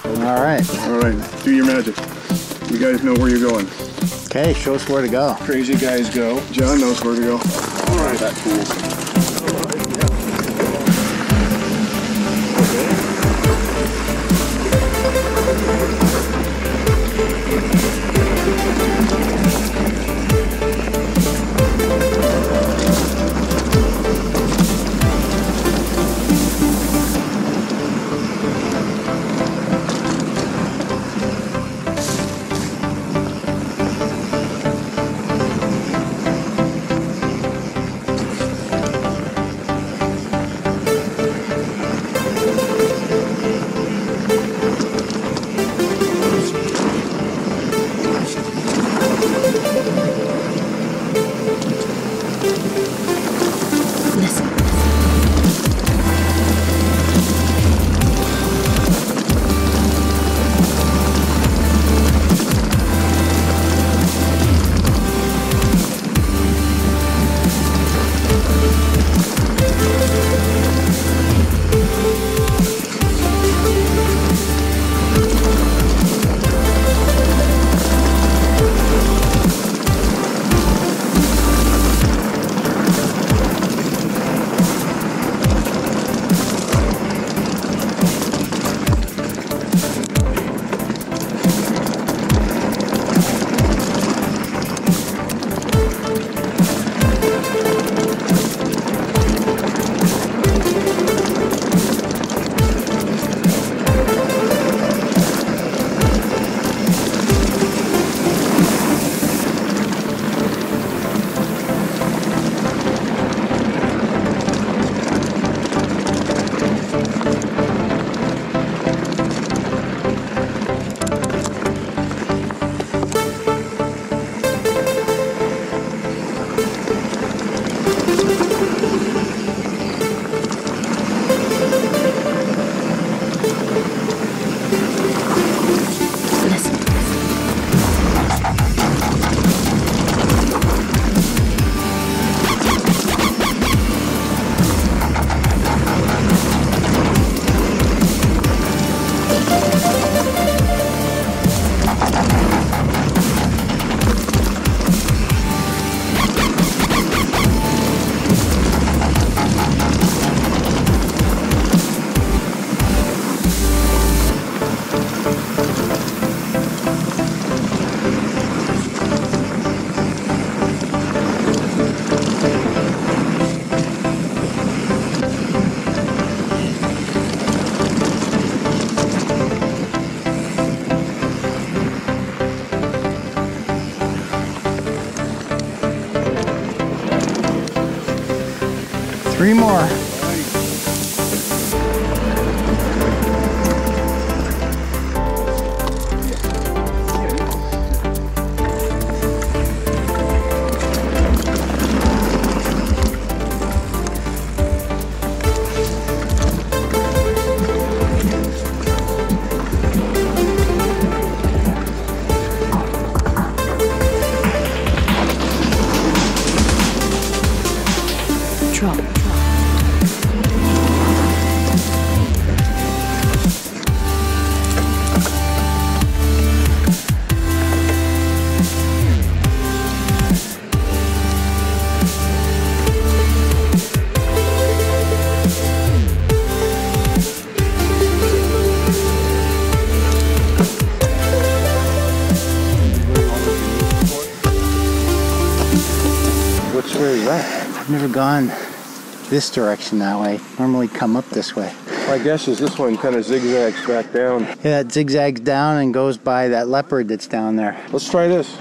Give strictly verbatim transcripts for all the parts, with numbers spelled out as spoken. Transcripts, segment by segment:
All right. All right, do your magic. You guys know where you're going. Okay, show us where to go. Crazy guys go. John knows where to go. All right, that's cool. Three more. Drop. Which way is that? I've never gone this direction that way. Normally come up this way. My guess is this one kind of zigzags back down. Yeah, it zigzags down and goes by that leopard that's down there. Let's try this.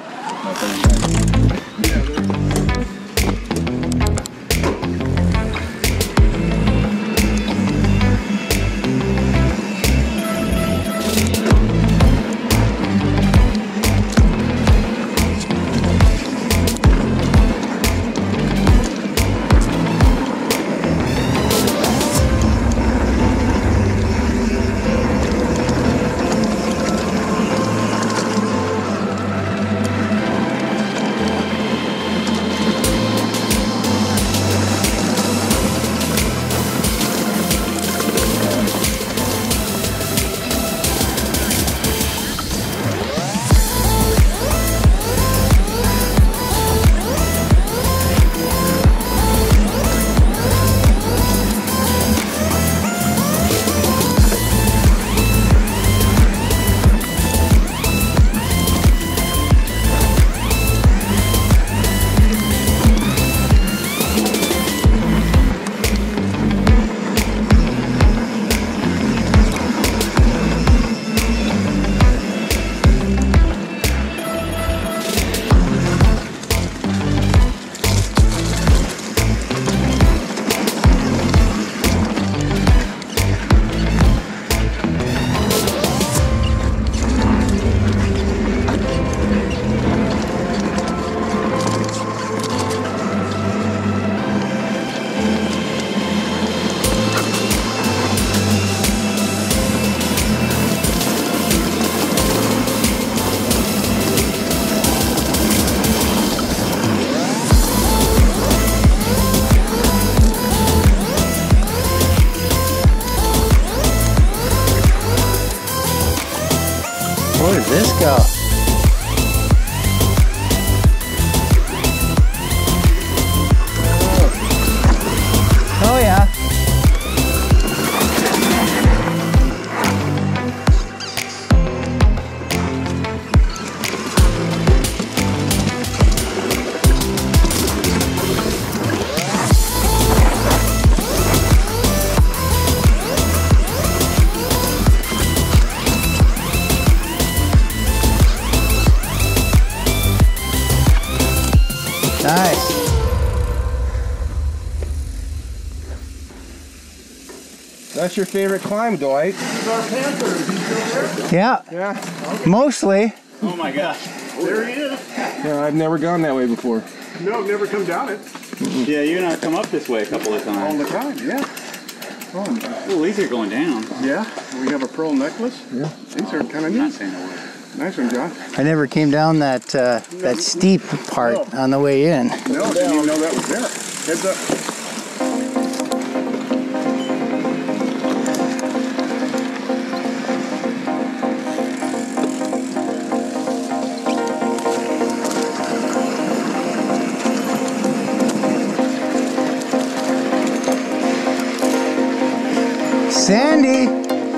Where does this go? Oh yeah. Nice. That's your favorite climb, Dwight. Yeah. Yeah. Mostly. Oh my gosh. There he is. Yeah, I've never gone that way before. No, I've never come down it. Yeah, you and I come up this way a couple of All times. the time, yeah. Oh, Well, these are going down. yeah, we have a pearl necklace. Yeah. These are kind of I'm not neat. saying a word. Nice one, John. I never came down that uh, that steep part on the way in. No, I didn't even know that was there. Heads up. Sandy.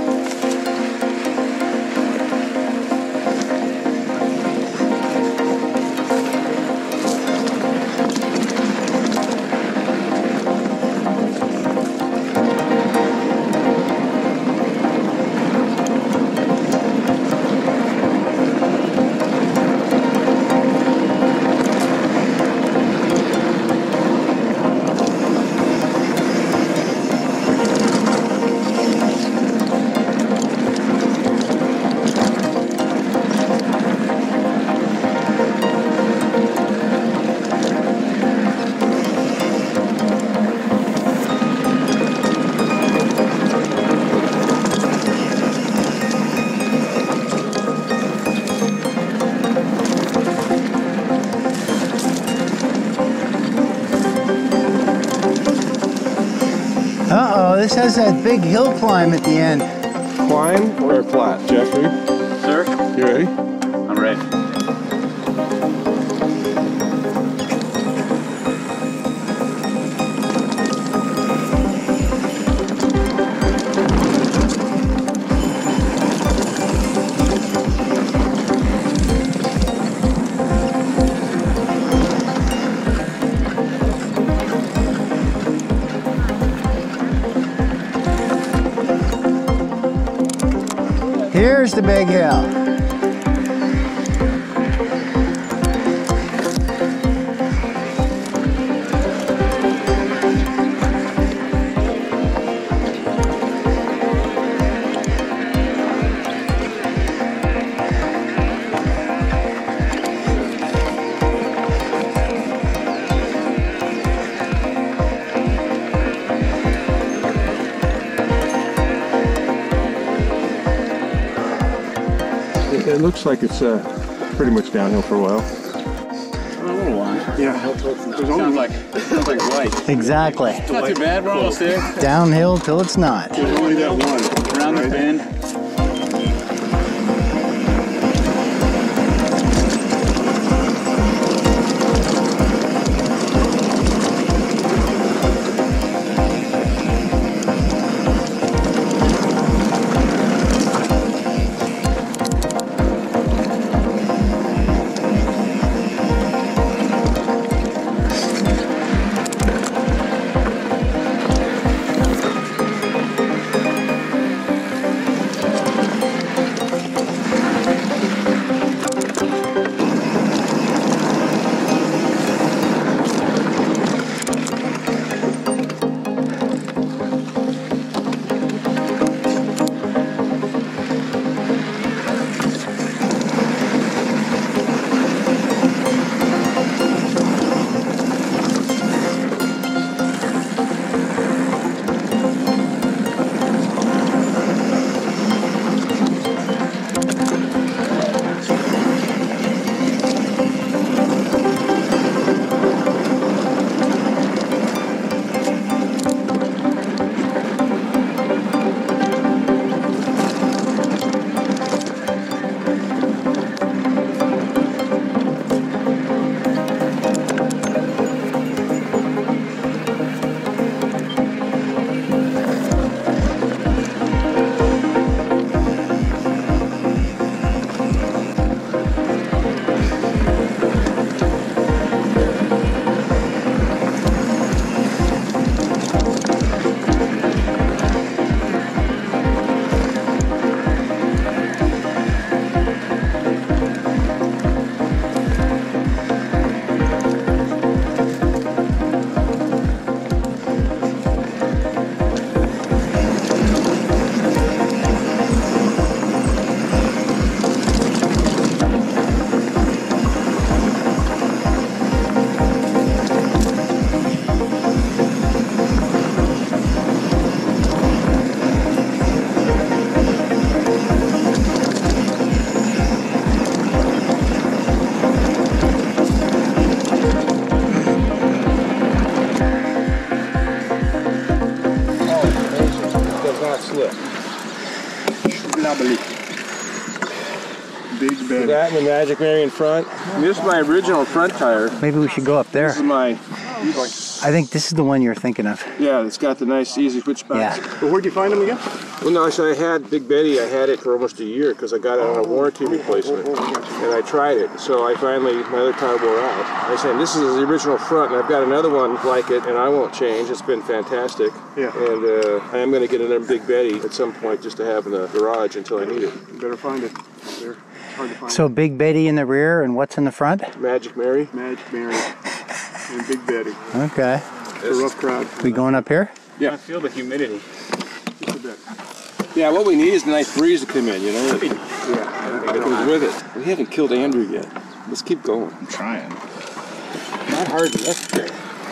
Uh-oh, this has that big hill climb at the end. Climb or flat, Jeffrey? Sir, You ready? I'm ready. Here's the big hill. It looks like it's uh, pretty much downhill for a while. A little while. Yeah. Sounds like, sounds like white. Exactly. Not too bad, we're almost there. Downhill till it's not. There's only that one. Around the right? bend. Nabali. Big bed. That and the Magic Mary in front. This is my original front tire. Maybe we should go up there. This is my, I think this is the one you're thinking of. yeah, it's got the nice easy switchbacks. Yeah. Well, where'd you find them again? Well, no, actually, I had Big Betty. I had it for almost a year because I got it on a warranty replacement, and I tried it. So I finally, my other tire wore out. I said, this is the original front, and I've got another one like it, and I won't change. It's been fantastic. Yeah. And uh, I am going to get another Big Betty at some point just to have in the garage until I need it. You better find it. There. It's hard to find. So Big Betty in the rear, and what's in the front? Magic Mary. Magic Mary and Big Betty. Okay. It's a rough crowd. We going up here? Yeah. I feel the humidity. Just a bit. Yeah, what we need is a nice breeze to come in, you know? Yeah. That goes with it. We haven't killed Andrew yet. Let's keep going. I'm trying. Not hard enough there.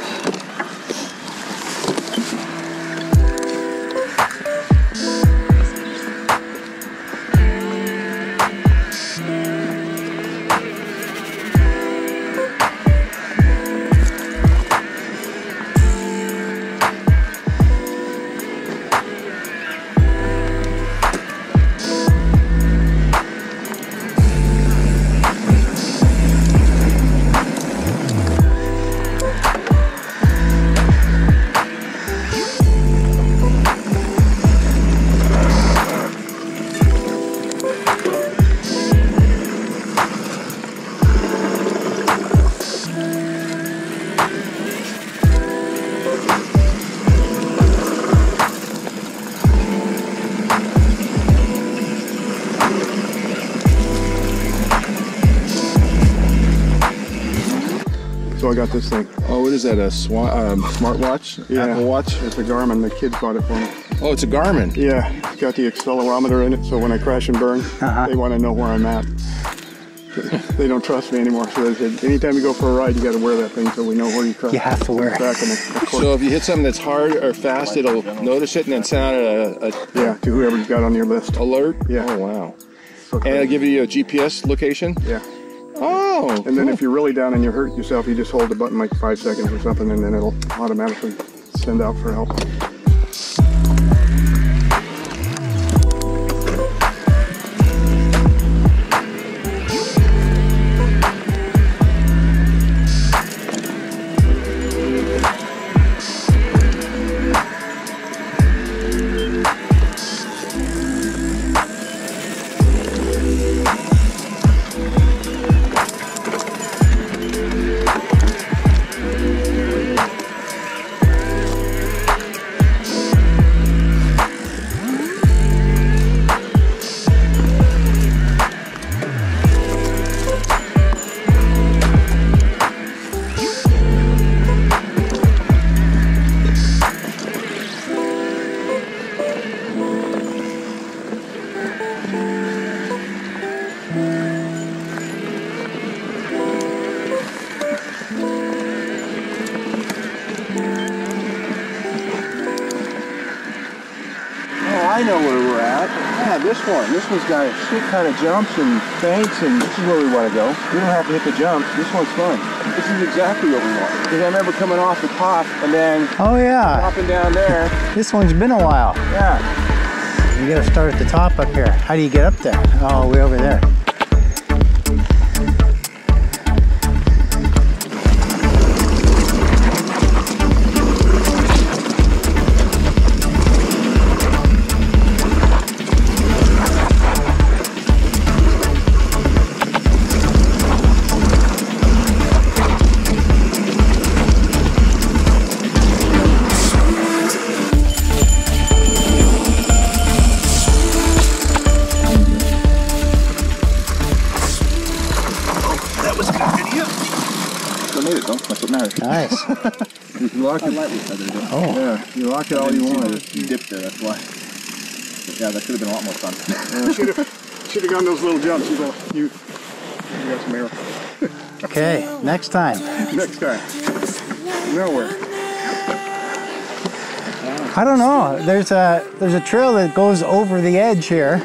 So I got this thing. Oh, what is that? A swa um, smartwatch? Yeah. Apple Watch? It's a Garmin. The kids bought it for me. Oh, it's a Garmin. Yeah. It's got the accelerometer in it, so when I crash and burn, Uh-huh. they want to know where I'm at. They don't trust me anymore, so they said, anytime you go for a ride, you got to wear that thing so we know where you cross. You have to wear it. Back in the, of course. So if you hit something that's hard or fast, it'll notice it and then send out a, a Yeah, to whoever you got on your list. alert? Yeah. Oh, wow. So And it'll give you a G P S location? Yeah. Oh, And then cool. if you're really down and you hurt yourself, you just hold the button like five seconds or something, and then it'll automatically send out for help. I know where we're at. Yeah, this one. This one's got shit kind of jumps and banks, and this is where we want to go. We don't have to hit the jumps. This one's fun. This is exactly what we want. Because I remember coming off the top and then Oh yeah. dropping down there. This one's been a while. Yeah. You gotta start at the top up here. How do you get up there? Oh, way over there. Nice. You lock it. Oh. Yeah, you lock it all you want. You dipped there, that's why. Yeah, that could have been a lot more fun. Yeah, should have should have gone those little jumps. You go, you, you got some arrow. Okay, next time. Next time. Nowhere. I don't know. There's a there's a trail that goes over the edge here.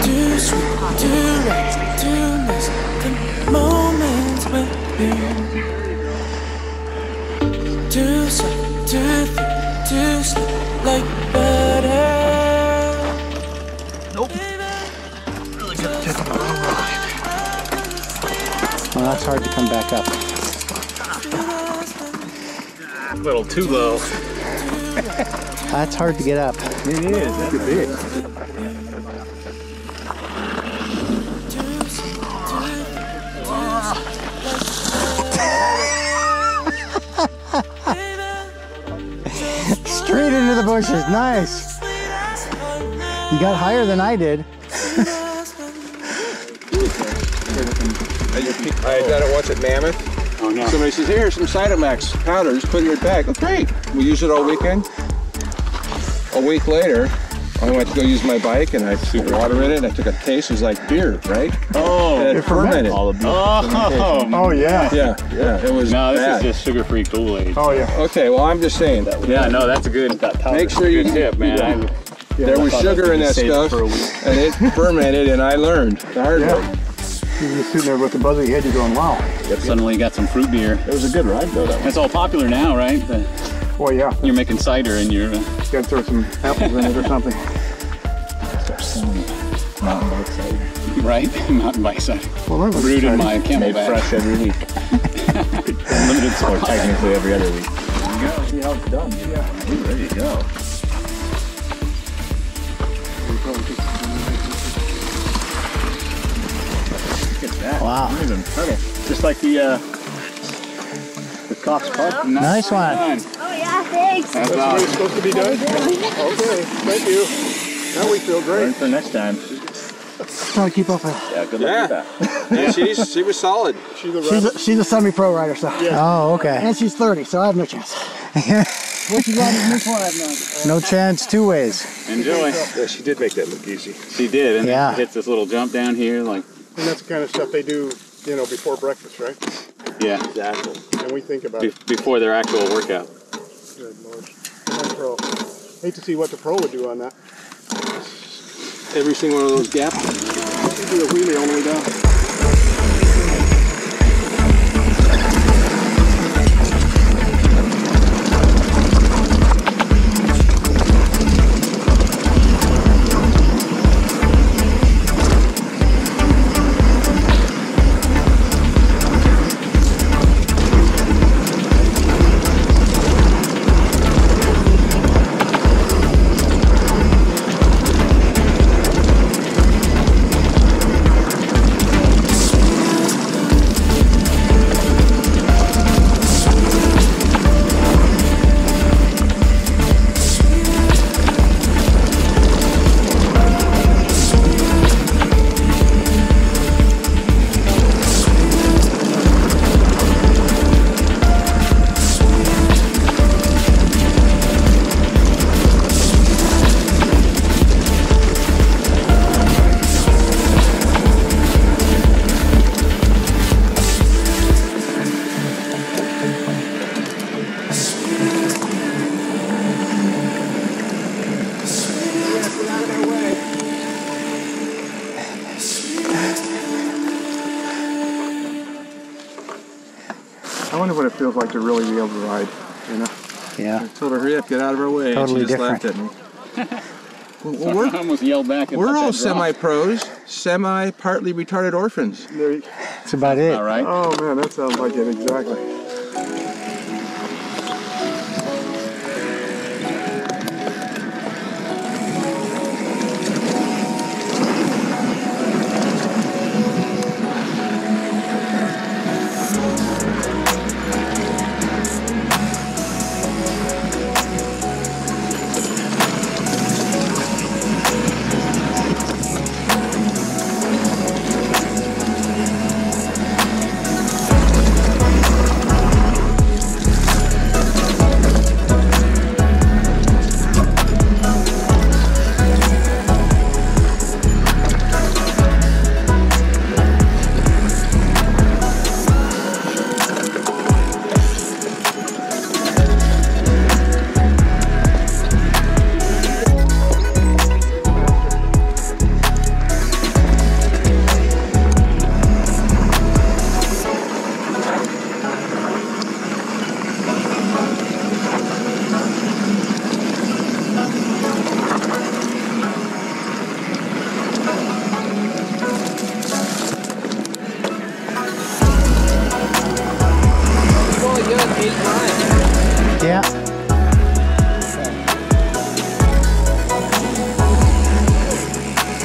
too sweet, too rich, too nice. The moments with you. Too soft, too thick, too slow, like butter. Nope. Really got to take a long ride. Well, that's hard to come back up. A little too low. That's hard to get up. It is. That could be it. Straight into the bushes. Nice. You got higher than I did. I done it once at Mammoth. Oh no. Somebody says, "Here's some Cytomax powder. Just put it in your bag." Oh, great. We used it all weekend. A week later, I went to go use my bike, and I threw water in it. And I took a taste. It was like beer, right? Oh. And it fermented. All of you. Oh. Oh yeah. Yeah, yeah. It was No, this bad. is just sugar-free Kool-Aid. Oh yeah. Okay, well, I'm just saying. Yeah, no, that's a good. Make sure you good tip, man. Yeah. I, There was thought sugar I in could that save it stuff, for a week. and it fermented, and I learned the hard way. Yeah. You're just sitting there with the buzz of your head, you're going, wow. suddenly you got some fruit beer. It was a good ride though, that one. It's all popular now, right? The, Oh yeah. you're making cider and you're. Uh, Got to throw some apples in it or something. Start selling mountain bike cider. right? Mountain bike cider. Well, that was Brewed in exciting. my camelback. Made fresh every week. Limited supply. Technically every other week. There you go. See how it's done. Yeah. Ooh, there you go. Look at that. Wow. Not even pedal. Just like the uh, the Cox Pub. Nice one. Done. Oh yeah, thanks. That's That's the way awesome. it's supposed to be done? Okay, thank you. Now we feel Learn great. for next time. Trying to keep up with Yeah, good luck Yeah. with that. Yeah, she's, she was solid. She's a She's a, she's a semi-pro rider, so. Oh, okay. And she's thirty, so I have no chance. What you got in this one, I have no idea. No chance two ways. Enjoy. Yeah, she did make that look easy. She did, and Yeah. it hits this little jump down here, like, And that's the kind of stuff they do, you know, before breakfast, right? yeah, Exactly. And we think about be- it. before their actual workout. Good Lord. Come on, pro. Hate to see what the pro would do on that. Every single one of those gaps. He'd do a wheelie all the way down. I wonder what it feels like to really be able to ride, you know? Yeah. I told her, hurry up, get out of her way. Totally and she just different. laughed at me. well, I we're almost yelled back. at we're that all drop. semi-pros, semi-partly retarded orphans. There you, That's about it. All right. oh man, that sounds like it exactly.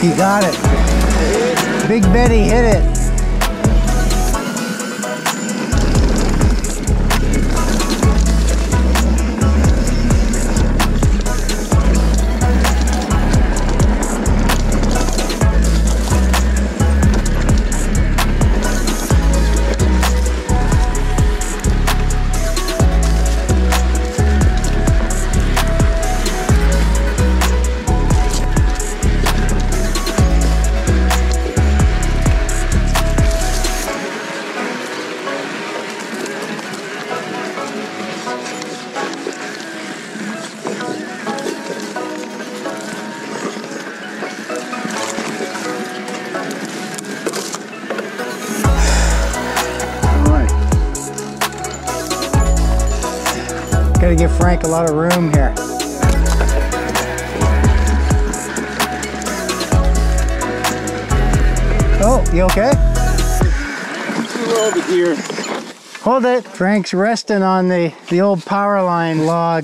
You got it. Big Betty hit it. Gotta give Frank a lot of room here. Oh, you okay? Too low the gear. Hold it. Frank's resting on the, the old power line log.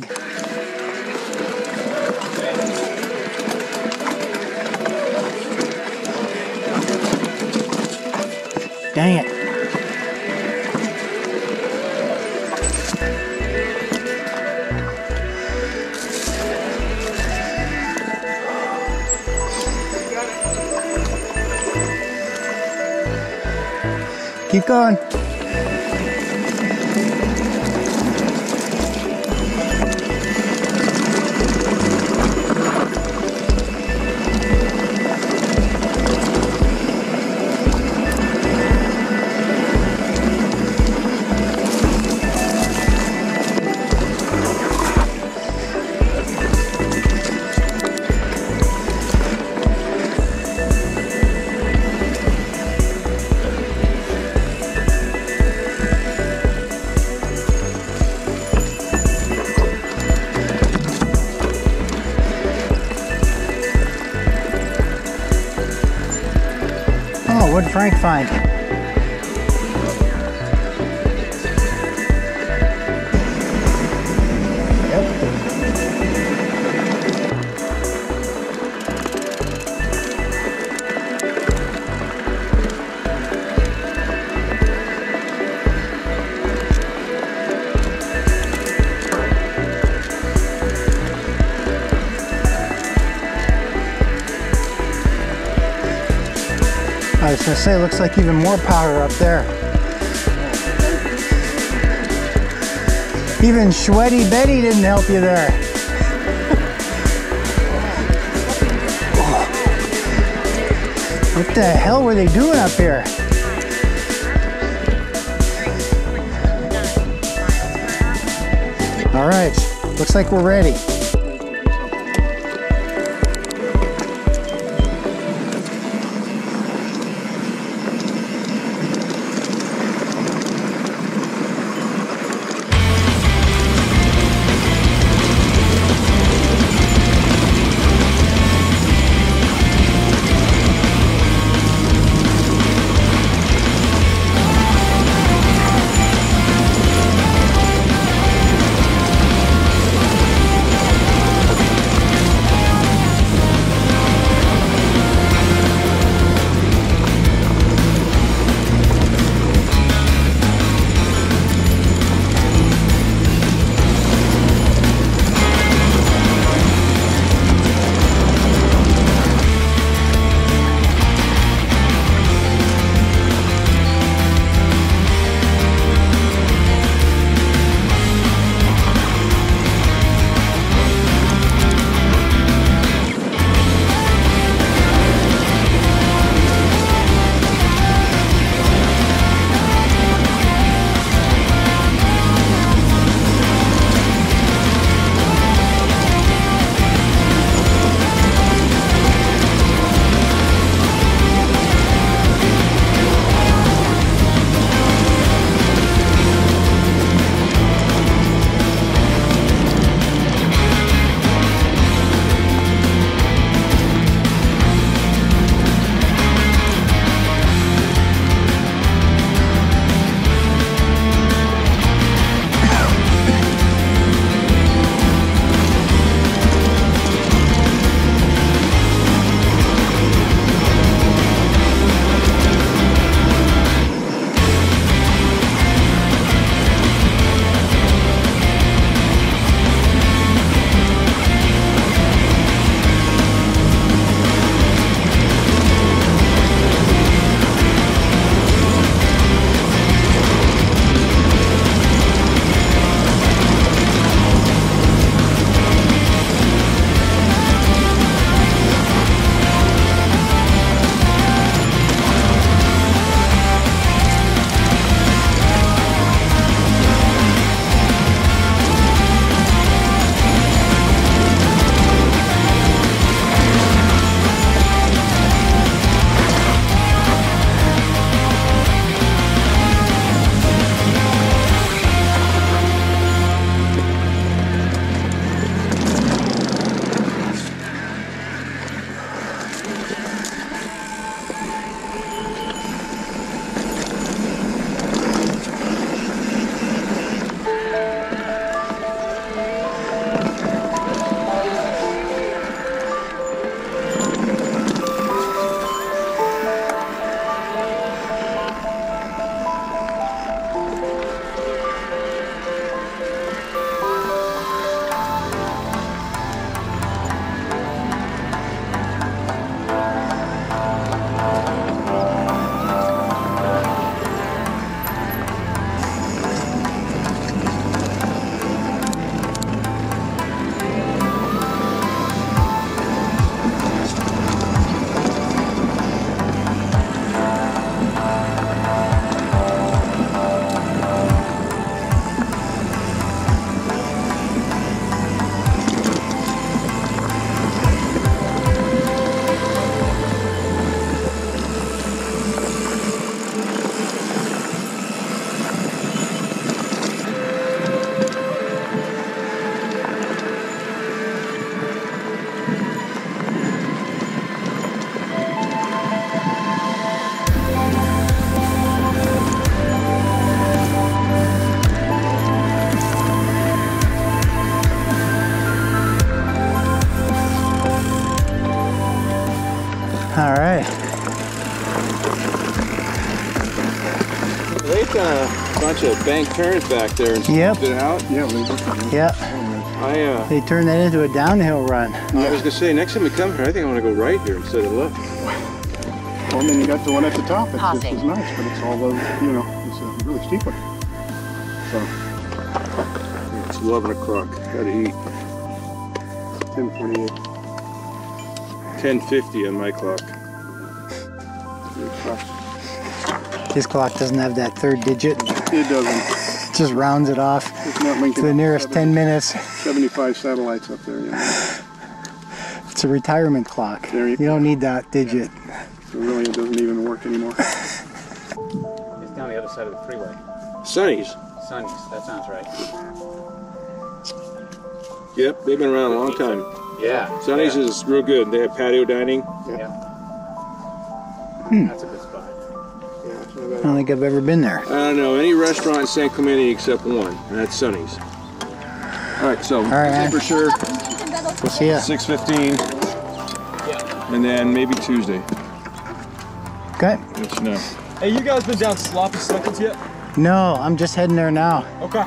Dang it. Keep going. Oh, what did Frank find? I was gonna say, it looks like even more powder up there. Even Sweaty Betty didn't help you there. What the hell were they doing up here? All right, looks like we're ready. All right. They've done a bunch of bank turns back there and Yep. smoothed it out. Yeah, we just, Yeah. I uh, They turned that into a downhill run. I was gonna say next time we come here, I think I want to go right here instead of left. well, and then you got the one at the top. It's just as nice, but it's all those, you know, it's a really steep one. So, It's eleven o'clock. Gotta eat. ten forty-eight. ten fifty on my clock. His clock doesn't have that third digit. It doesn't. It just rounds it off It's not linking to the up nearest ten minutes. seventy-five satellites up there, you know. It's a retirement clock. There you You don't need that digit. So really, it doesn't even work anymore. It's down the other side of the freeway. Sunny's. Sunny's, that sounds right. Yep, they've been around a long time. Yeah. Sunny's yeah. is real good. They have patio dining. Yeah. Hmm. That's a good spot. I don't think I've ever been there. I don't know any restaurant in San Clemente except one, and that's Sunny's. All right, so All right, man. for sure We'll see ya. six fifteen, Yeah. and then maybe Tuesday. Okay. Let you know. Hey, you guys been down Sloppy Seconds yet? No, I'm just heading there now. Okay.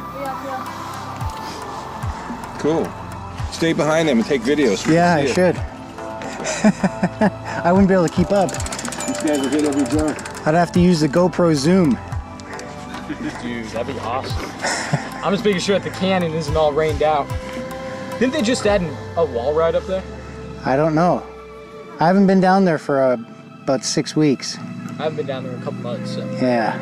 Cool. Stay behind them and take videos. so we Yeah, can I see it. should. I wouldn't be able to keep up. These guys will hit every jar. I'd have to use the GoPro Zoom. Dude, that'd be awesome. I'm just making sure that the canyon isn't all rained out. Didn't they just add an, a wall ride up there? I don't know. I haven't been down there for uh, about six weeks. I haven't been down there in a couple months, so Yeah.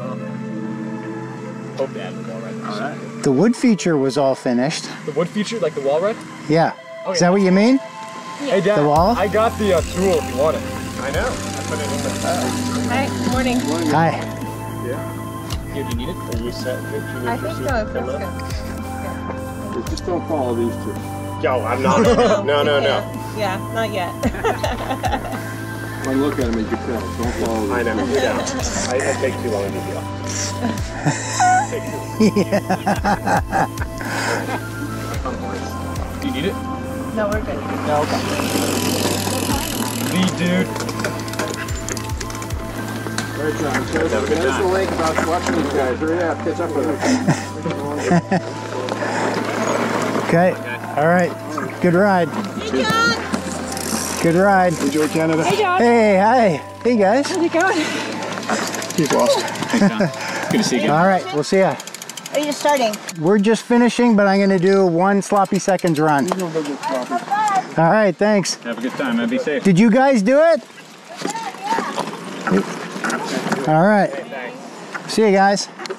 hope they added a wall ride. All right. The wood feature was all finished. The wood feature, like the wall ride? Yeah. Oh, Is yeah. that what you mean? Hey, Dad. The wall? I got the uh, tool if you want it. I know. I put it in the bag. Hi, good morning. Hi. Here, do you need it? Are you set? Did you I think so, if that's good. Just don't follow these two. Yo, I'm not. no, no, no. Yeah, not yet. One look at them and you can tell. Don't follow them. I know. You're down. I, I take too long to do. Take too long. Do you need it? No, we're good. No, okay. Lead, dude. All right, John. So Have a good there's time. the lake about watching these guys. Hurry up. Catch up with them. Okay. All right. Good ride. Hey, John. Good ride. Enjoy Canada. Hey, John. Hey, hi. Hey, guys. How's it going? He's lost. Good to see you. All right. We'll see ya. Are you just starting? We're just finishing, but I'm going to do one sloppy seconds run. All right. Thanks. Have a good time, man. Be safe. Did you guys do it? All right. See you guys.